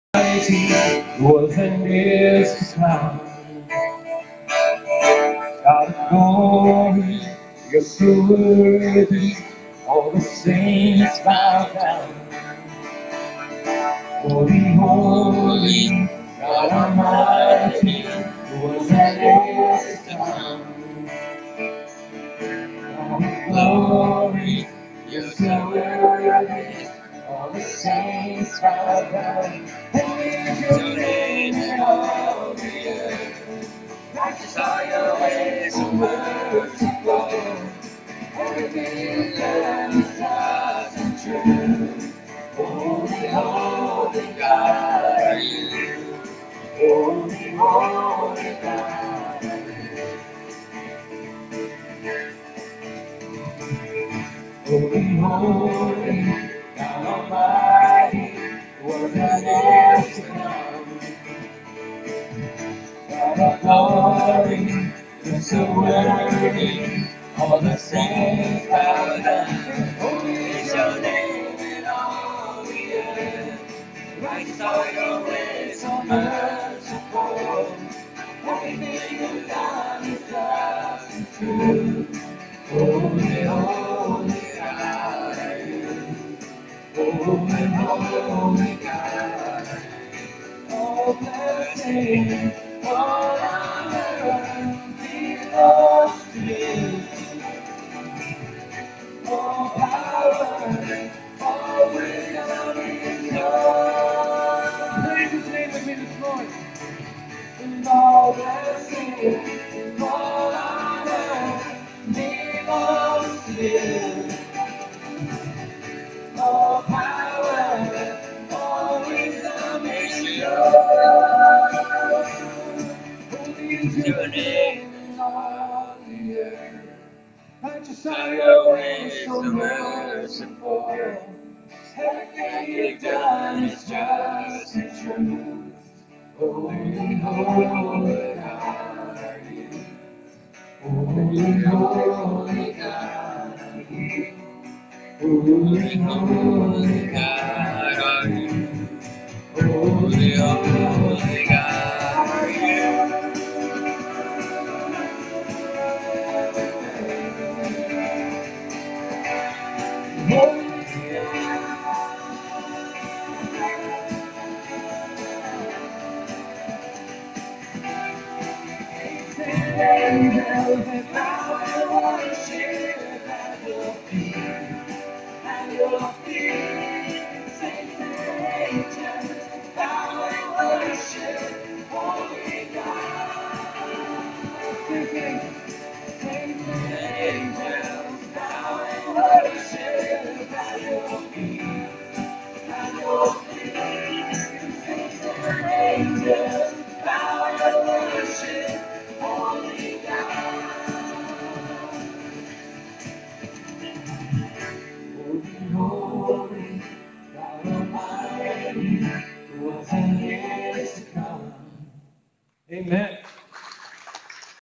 Was and is to come. God of glory, you're so worthy. All the saints bow down. Holy, holy, God Almighty, was and is to come. God of glory, you're so worthy. All the saints bow down. Holy is your name in all the earth. Righteous are your ways, so merciful. Everything you've done is just and true. Holy, holy God are you. Holy, holy God are you. Holy, holy God Almighty, was and is to come. God of glory, you're so worthy. All the saints bow down. Holy is your name in all the earth. Righteous are your ways, so merciful. Everything you've done is just and true. Holy, holy God are you. Holy, holy God are you. All blessing, all honor belongs to you. All power, all wisdom is yours. Praise His name with me this morning. And all blessing, all honor belongs to you. All power, all wisdom is yours. Holy is your name in all the earth. Righteous are your ways, so merciful. Everything you've done is just and true. Holy, holy God are you. Holy, holy God are you. Holy, holy God are you. Holy, holy God are you. Angels and bow and worship at your feet, at your feet. Saints and angels bow and worship, holy God. Singing, saints and angels bow and worship at your feet, at your feet. Saints and angels bow and worship, holy God. Holy,